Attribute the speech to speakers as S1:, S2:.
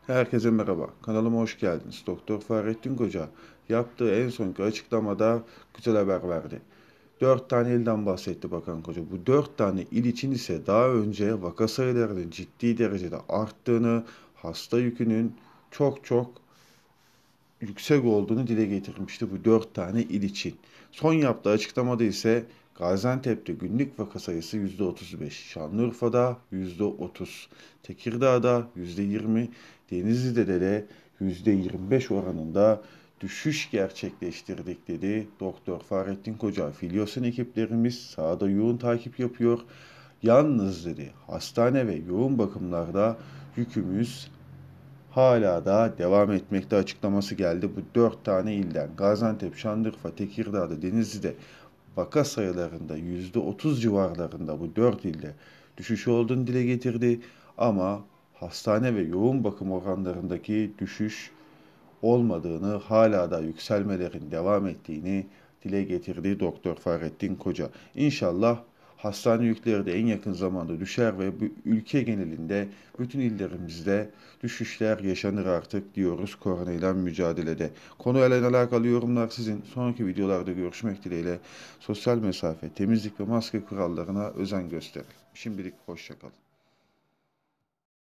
S1: Herkese merhaba. Kanalıma hoş geldiniz. Doktor Fahrettin Koca yaptığı en sonki açıklamada güzel haber verdi. 4 tane ilden bahsetti Bakan Koca. Bu 4 tane il için ise daha önce vaka sayılarının ciddi derecede arttığını, hasta yükünün çok yüksek olduğunu dile getirmişti bu 4 tane il için. Son yaptığı açıklamada ise Gaziantep'te günlük vaka sayısı %35, Şanlıurfa'da %30, Tekirdağ'da %20, Denizli'de de %25 oranında düşüş gerçekleştirdik dedi Doktor Fahrettin Koca. Filyos'un ekiplerimiz sahada yoğun takip yapıyor. Yalnız dedi hastane ve yoğun bakımlarda yükümüz hala da devam etmekte açıklaması geldi. Bu 4 tane ilden Gaziantep, Şanlıurfa, Tekirdağ'da, Denizli'de vaka sayılarında %30 civarlarında bu 4 ilde düşüş olduğunu dile getirdi. Ama hastane ve yoğun bakım oranlarındaki düşüş olmadığını, hala da yükselmelerin devam ettiğini dile getirdi Doktor Fahrettin Koca. İnşallah hastane yükleri de en yakın zamanda düşer ve bu ülke genelinde bütün illerimizde düşüşler yaşanır artık diyoruz koronayla mücadelede. Konuyla alakalı yorumlar sizin. Sonraki videolarda görüşmek dileğiyle sosyal mesafe, temizlik ve maske kurallarına özen gösterin. Şimdilik hoşçakalın.